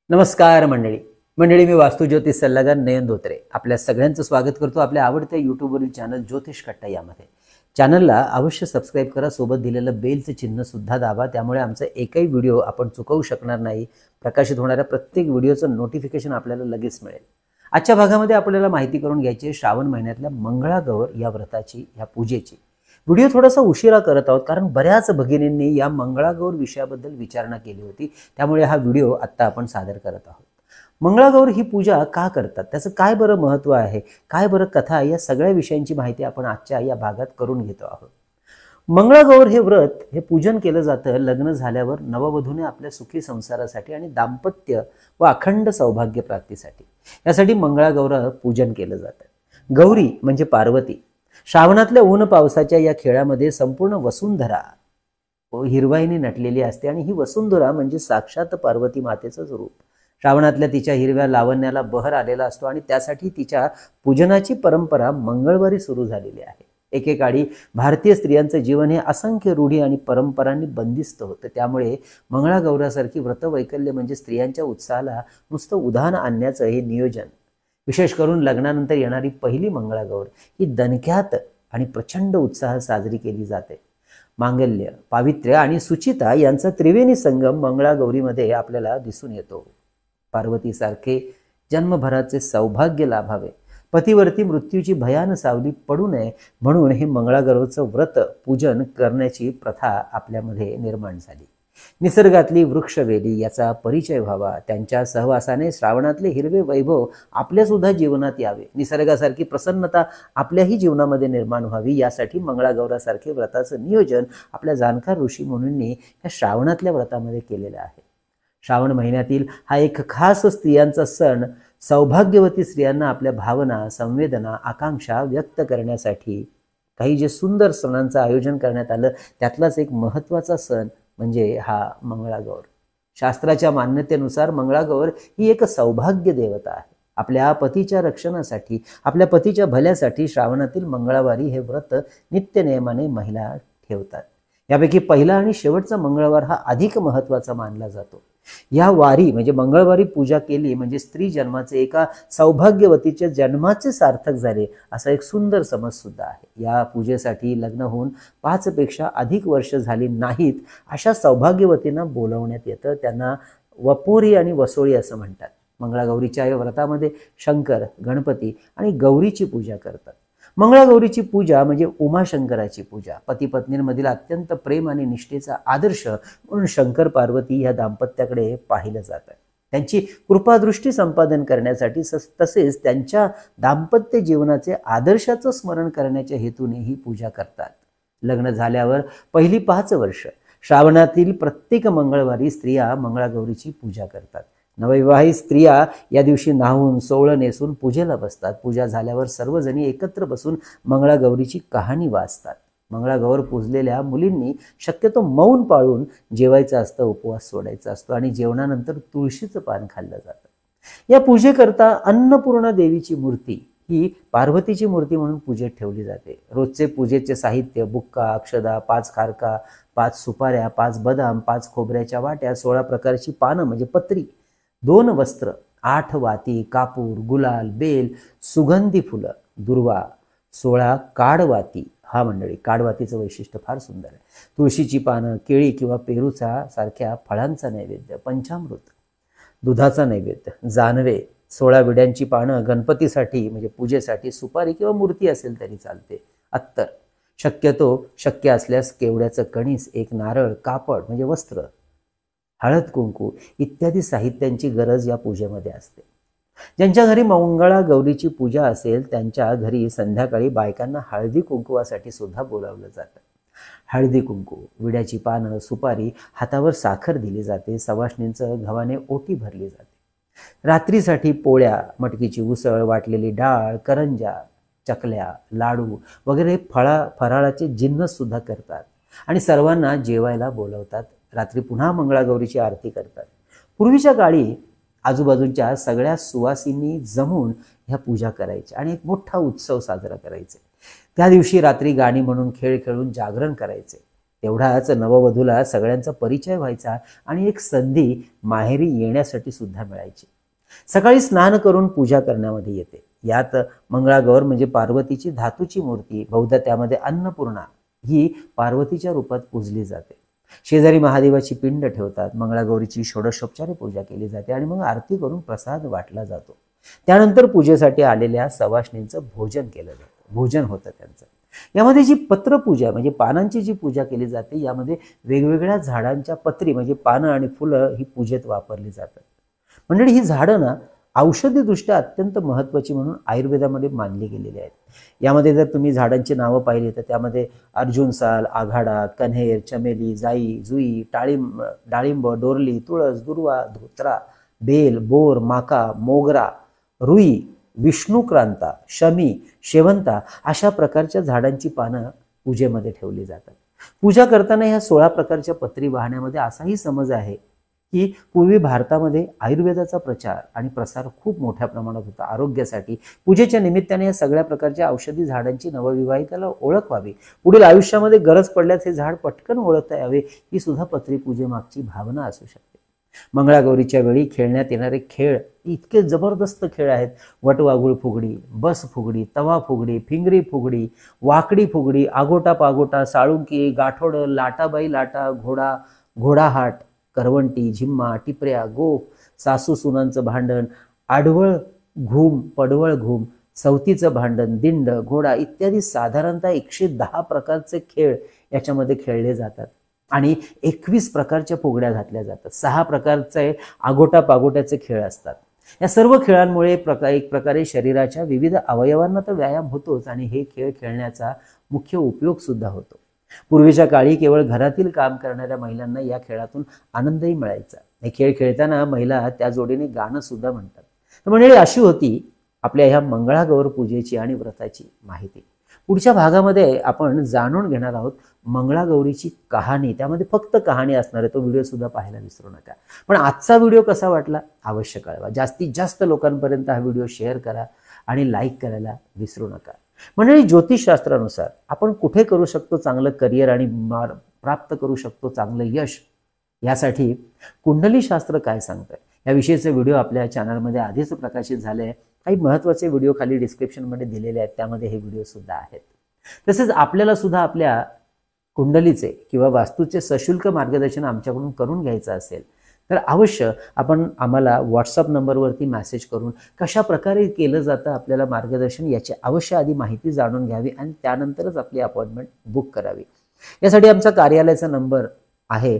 नमस्कार मंडळी मी वास्तुज्योतिष सल्लागार नयन धोत्रे आपल्या सगळ्यांचं स्वागत करतो आपल्या आवडत्या यूट्यूबवरील चॅनल ज्योतिष कट्टा यामध्ये. चॅनलला अवश्य सबस्क्राईब करा, सोबत दिलेलं बेलचं चिन्ह सुद्धा दाबा, त्यामुळे आमचा एकही व्हिडिओ आपण चुकवू शकणार नाही. प्रकाशित होणाऱ्या प्रत्येक व्हिडिओचं नोटिफिकेशन आपल्याला लगेच मिळेल. आजच्या भागामध्ये आपल्याला माहिती करून घ्यायची आहे श्रावण महिन्यातल्या मंगळागौर या व्रताची, या पूजेची. व्हिडिओ थोडासा उशिरा करत आहोत कारण बऱ्याच भगिनींनी या मंगळागौर विषयाबद्दल विचारणा केली होती, त्यामुळे हा व्हिडिओ आत्ता आपण सादर करत आहोत. मंगळागौर ही पूजा का करतात, त्याचं काय बरं महत्त्व आहे, काय बरं कथा, या सगळ्या विषयांची माहिती आपण आजच्या या भागात करून घेतो आहोत. मंगळागौर हे व्रत, हे पूजन केलं जातं लग्न झाल्यावर नववधूने आपल्या सुखी संसारासाठी आणि दाम्पत्य व अखंड सौभाग्य प्राप्तीसाठी, यासाठी मंगळागौर पूजन केलं जातं. गौरी म्हणजे पार्वती. श्रावणातल्या ऊन पावसाच्या या खेळामध्ये संपूर्ण वसुंधरा हिरवाईने नटलेली असते आणि ही वसुंधरा म्हणजे साक्षात पार्वती मातेचंच रूप. श्रावणातल्या तिच्या हिरव्या लावण्याला बहर आलेला असतो आणि त्यासाठी तिच्या पूजनाची परंपरा मंगळवारी सुरू झालेली आहे. एकेकाळी भारतीय स्त्रियांचं जीवन हे असंख्य रूढी आणि परंपरांनी बंदिस्त होतं, त्यामुळे मंगळागौरासारखी व्रतवैकल्य म्हणजे स्त्रियांच्या उत्साहाला नुसतं उधाण आणण्याचं हे नियोजन. विशेष करून लग्नानंतर येणारी पहिली मंगळागौर ही दणक्यात आणि प्रचंड उत्साह साजरी केली जाते. मांगल्य, पावित्र्य आणि सुचिता यांचा त्रिवेणी संगम मंगळागौरीमध्ये आपल्याला दिसून येतो. पार्वतीसारखे जन्मभराचे सौभाग्य लाभावे, पतिवरती मृत्यूची भयान सावली पडू नये म्हणून हे मंगळागौरचं व्रत पूजन करण्याची प्रथा आपल्यामध्ये निर्माण झाली. निसर्गातली वृक्षवेली याचा परिचय व्हावा, त्यांच्या सहवासाने श्रावणातले हिरवे वैभव आपल्या सुद्धा जीवनात यावे, निसर्गासारखी प्रसन्नता आपल्याही जीवनामध्ये निर्माण व्हावी, यासाठी मंगळागौरासारखे व्रताचं नियोजन आपल्या जाणकार ऋषी मुनींनी या श्रावणातल्या व्रतामध्ये केलेलं आहे. श्रावण महिन्यातील हा एक खास स्त्रियांचा सण सौभाग्यवती स्त्रियांना आपल्या भावना, संवेदना, आकांक्षा व्यक्त करण्यासाठी काही जे सुंदर सणांचं आयोजन करण्यात आलं, त्यातलाच एक महत्त्वाचा सण म्हणजे हा मंगळागौर. शास्त्राच्या मान्यतेनुसार मंगळागौर ही एक सौभाग्य देवता आहे. आपल्या पतीच्या रक्षणासाठी, आपल्या पतीच्या भल्यासाठी श्रावणातील मंगळवारी हे व्रत नित्यनेमाने महिला ठेवतात. यापैकी पहिला आणि शेवटचा मंगळवार हा अधिक महत्त्वाचा मानला जातो. या वारी म्हणजे मंगळवारी पूजा केली म्हणजे स्त्री जन्माचे, एका सौभाग्यवतीच्या जन्माचे सार्थक झाले, असा एक सुंदर समज सुद्धा आहे. या पूजेसाठी लग्न होऊन 5 पेक्षा अधिक वर्ष झाली नाहीत अशा सौभाग्यवतींना बोलवण्यात येतं. त्यांना वपोरी आणि वसोळी असं म्हणतात. मंगळागौरीच्या या व्रतामध्ये शंकर, गणपती आणि गौरीची पूजा करतात. मंगळागौरीची पूजा म्हणजे उमाशंकराची पूजा. पती पत्नींमधील अत्यंत प्रेम आणि निष्ठेचा आदर्श म्हणून शंकर पार्वती या दाम्पत्याकडे पाहिलं जातं. त्यांची कृपादृष्टी संपादन करण्यासाठी तसेच त्यांच्या दाम्पत्य जीवनाचे आदर्शाचं स्मरण करण्याच्या हेतूने ही पूजा करतात. लग्न झाल्यावर पहिली 5 वर्ष श्रावणातील प्रत्येक मंगळवारी स्त्रिया मंगळागौरीची पूजा करतात. नवविवाहित स्त्रिया या दिवशी न्हावून सोवळं नेसून पूजेला बसतात. पूजा झाल्यावर सर्वजणी एकत्र बसून मंगळागौरीची कहाणी वाचतात. मंगळागौर पूजलेल्या मुलींनी शक्यतो मौन पाळून जेवायचं असतं, उपवास सोडायचा असतो आणि जेवणानंतर तुळशीचं पान खाल्लं जातं. या पूजेकरता अन्नपूर्णा देवीची मूर्ती ही पार्वतीची मूर्ती म्हणून पूजेत ठेवली जाते. रोजचे पूजेचे साहित्य बुक्का, अक्षदा, 5 खारका, 5 सुपाऱ्या, 5 बदाम, 5 खोबऱ्याच्या वाट्या, 16 प्रकारची पानं म्हणजे पत्री, 2 वस्त्र, 8 वाती, कापूर, गुलाल, बेल, सुगंधी फुलं, दुर्वा, 16 काडवाती. हा मंडळी, काडवातीचं वैशिष्ट्य फार सुंदर आहे. तुळशीची पानं, केळी किंवा पेरूचा सारख्या फळांचा नैवेद्य, पंचामृत, दुधाचा नैवेद्य, जानवे, 16 विड्यांची पानं, गणपतीसाठी म्हणजे पूजेसाठी सुपारी किंवा मूर्ती असेल तरी चालते, अत्तर, शक्यतो शक्य असल्यास केवड्याचं कणीस, 1 नारळ, कापड म्हणजे वस्त्र, हळद, कुंकू इत्यादी साहित्यांची गरज या पूजेमध्ये असते. ज्यांच्या घरी मंगळागौरीची पूजा असेल त्यांच्या घरी संध्याकाळी बायकांना हळदी कुंकुवासाठी सुद्धा बोलावलं जातं. हळदी कुंकू, विड्याची पानं, सुपारी, हातावर साखर दिली जाते, सवाष्णींचं गव्हाने ओटी भरली जाते. रात्रीसाठी पोळ्या, मटकीची उसळ, वाटलेली डाळ, करंजा, चकल्या, लाडू वगैरे फराळाचे जिन्नस सुद्धा करतात आणि सर्वांना जेवायला बोलवतात. रात्री पुन्हा मंगळागौरीची आरती करतात. पूर्वीच्या काळी आजूबाजूच्या सगळ्या सुवासिनी जमून ह्या पूजा करायच्या आणि एक मोठा उत्सव साजरा करायचे. त्या दिवशी रात्री गाणी म्हणून, खेळ खेळून जागरण करायचे. तेवढाच नववधूला सगळ्यांचा परिचय व्हायचा आणि एक संधी माहेरी येण्यासाठी सुद्धा मिळायची. सकाळी स्नान करून पूजा करण्यामध्ये येते. यात मंगळागौर म्हणजे पार्वतीची धातूची मूर्ती, बहुधा त्यामध्ये अन्नपूर्णा ही पार्वतीच्या रूपात पूजली जाते. शेजारी महादेवाची पिंड ठेवतात. मंगळागौरीची षोडशोपचारे पूजा केली जाते आणि मग आरती करून प्रसाद वाटला जातो. त्यानंतर पूजेसाठी आलेल्या सवाष्णींचं भोजन केलं जातं, भोजन होतं त्यांचं. यामध्ये जी पत्रपूजा म्हणजे पानांची जी पूजा केली जाते, यामध्ये वेगवेगळ्या झाडांच्या पत्री म्हणजे पानं आणि फुलं ही पूजेत वापरली जातात. मंडळी, ही झाडं ना औषधीदृष्ट्या अत्यंत महत्त्वाची म्हणून आयुर्वेदामध्ये मानली गेलेली आहेत. यामध्ये जर तुम्ही झाडांची नावं पाहिली तर त्यामध्ये अर्जुन साल, आघाडा, कन्हेर, चमेली, जाई, जुई, डाळिंब, डोरली, तुळस, दुर्वा, धोत्रा, बेल, बोर, माका, मोगरा, रुई, विष्णुक्रांता, शमी, शेवंता अशा प्रकारच्या झाडांची पानं पूजेमध्ये ठेवली जातात. पूजा करताना ह्या 16 प्रकारच्या पत्री वाहण्यामध्ये असाही समज आहे की पूर्वी भारतामध्ये आयुर्वेदाचा प्रचार आणि प्रसार खूप मोठ्या प्रमाणात होता. आरोग्यासाठी पूजेच्या निमित्ताने या सगळ्या प्रकारच्या औषधी झाडांची नवविवाहिताला ओळख व्हावी, पुढील आयुष्यामध्ये गरज पडल्यास हे झाड पटकन ओळखता यावे, ही सुद्धा पत्री पूजेमागची भावना असू शकते. मंगळागौरीच्या वेळी खेळण्यात येणारे खेळ इतके जबरदस्त खेळ आहेत. वटवाघूळ फुगडी, बस फुगडी, तवा फुगडी, फिंगरी फुगडी, वाकडी फुगडी, आगोटा पागोटा, साळुंकी, गाठोड, लाटाबाई लाटा, घोडाहाट, करवंटी, झिम्मा, टिपऱ्या, गोफ, सासू सुनांचं भांडण, आडवळ घुम, पडवळ घुम, सवतीचं भांडण, दिंड, घोडा इत्यादी साधारणतः 110 प्रकारचे खेळ याच्यामध्ये खेळले जातात आणि 21 प्रकारच्या फुगड्या घातल्या जातात. 6 प्रकारचे आगोटा पागोट्याचे खेळ असतात. या सर्व खेळांमुळे एक प्रकारे शरीराच्या विविध अवयवांना तर व्यायाम होतोच आणि हे खेळ खेळण्याचा मुख्य उपयोग सुद्धा होतो. पूर्वीच्या काळी केवळ घरातील काम करणाऱ्या महिलांना या खेळातून आनंदही मिळायचा. हे खेळ खेळताना महिला त्या जोडीने गाणं सुद्धा म्हणतात. तर म्हणजे अशी होती आपल्या ह्या मंगळागौर पूजेची आणि व्रताची माहिती. पुढच्या भागामध्ये आपण जाणून घेणार आहोत मंगळागौरीची कहाणी. त्यामध्ये फक्त कहाणी असणार आहे, तो व्हिडिओ सुद्धा पाहायला विसरू नका. पण आजचा व्हिडिओ कसा वाटला अवश्य कळवा. जास्तीत जास्त लोकांपर्यंत हा व्हिडिओ शेअर करा आणि लाईक करायला विसरू नका. मंडळी, ज्योतिषशास्त्रानुसार आपण कुठे करू शकतो चांगलं करिअर आणि प्राप्त करू शकतो चांगलं यश, यासाठी कुंडली शास्त्र काय सांगतंय याविषयीचे व्हिडिओ आपल्या चॅनलमध्ये आधीच प्रकाशित झाले आहे. काही महत्त्वाचे व्हिडिओ खाली डिस्क्रिप्शनमध्ये दिलेले आहेत, त्यामध्ये हे व्हिडिओ सुद्धा आहेत. तसेच आपल्याला सुद्धा आपल्या कुंडलीचे किंवा वास्तूचे सशुल्क मार्गदर्शन आमच्याकडून करून घ्यायचं असेल तर अवश्य आपण आम्हाला व्हॉट्सअप नंबरवरती मेसेज करून कशा प्रकारे केलं जातं आपल्याला मार्गदर्शन याची अवश्य आधी माहिती जाणून घ्यावी आणि त्यानंतरच आपली अपॉइंटमेंट बुक करावी. यासाठी आमचा कार्यालयाचा नंबर आहे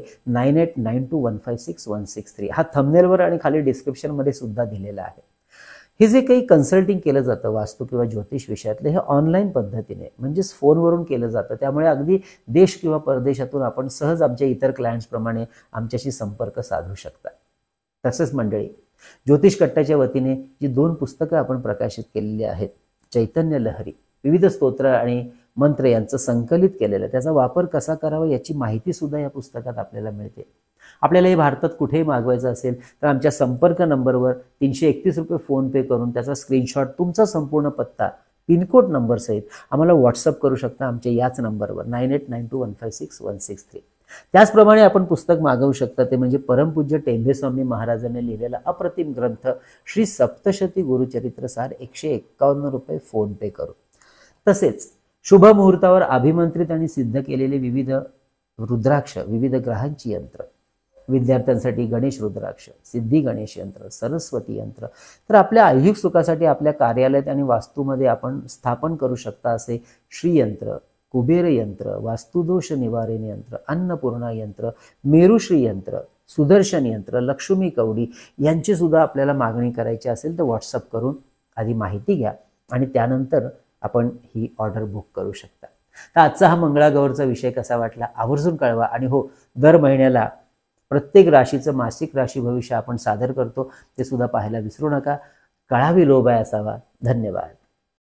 9892156163. हा थंबनेलवर आणि खाली डिस्क्रिप्शनमध्ये सुद्धा दिलेला आहे. हे जे काही कन्सल्टिंग केलं जातं वास्तू किंवा ज्योतिष विषयातले, हे ऑनलाईन पद्धतीने म्हणजेच फोनवरून केलं जातं. त्यामुळे अगदी देश किंवा परदेशातून आपण सहज आमच्या इतर क्लायंट्सप्रमाणे आमच्याशी संपर्क साधू शकता. तसंच मंडळी, ज्योतिष कट्टाच्या वतीने जी 2 पुस्तकं आपण प्रकाशित केलेली आहेत, चैतन्य लहरी, विविध स्तोत्र आणि मंत्र यांचं संकलित केलेलं, त्याचा वापर कसा करावा याची माहिती सुद्धा या पुस्तकात आपल्याला मिळते. आपल्याला हे भारतात कुठेही मागवायचं असेल तर आमच्या संपर्क नंबरवर 331 रुपये फोनपे करून त्याचा स्क्रीनशॉट, तुमचा संपूर्ण पत्ता, पिनकोड नंबर सहित आम्हाला व्हॉट्सअप करू शकता आमच्या याच नंबरवर 9892156163. त्याचप्रमाणे आपण पुस्तक मागवू शकता, ते म्हणजे परमपूज्य टेंभेस्वामी महाराजांनी लिहिलेला अप्रतिम ग्रंथ श्री सप्तशती गुरुचरित्रसार 151 रुपये फोनपे करू. तसेच शुभ मुहूर्तावर अभिमंत्रित आणि सिद्ध केलेले विविध रुद्राक्ष, विविध ग्रहांची यंत्र, विद्यार्थ्यांसाठी गणेश रुद्राक्ष, सिद्धी गणेश यंत्र, सरस्वती यंत्र, तर आपल्या ऐहिक सुखासाठी आपल्या कार्यालयात आणि वास्तूमध्ये आपण स्थापन करू शकता असे श्रीयंत्र, कुबेर यंत्र, वास्तुदोष निवारण यंत्र, अन्नपूर्णा यंत्र, मेरुश्री यंत्र, सुदर्शन यंत्र, लक्ष्मी कवडी यांची सुद्धा आपल्याला मागणी करायची असेल तर व्हॉट्सअप करून आधी माहिती घ्या आणि त्यानंतर आपण ही ऑर्डर बुक करू शकता. तर आजचा हा मंगळागौरचा विषय कसा वाटला आवर्जून कळवा. आणि हो, दर महिन्याला प्रत्येक राशीचं मासिक राशी भविष्य आपण सादर करतो, ते सुद्धा पाहायला विसरू नका. कळावी लोभाय असावा. धन्यवाद.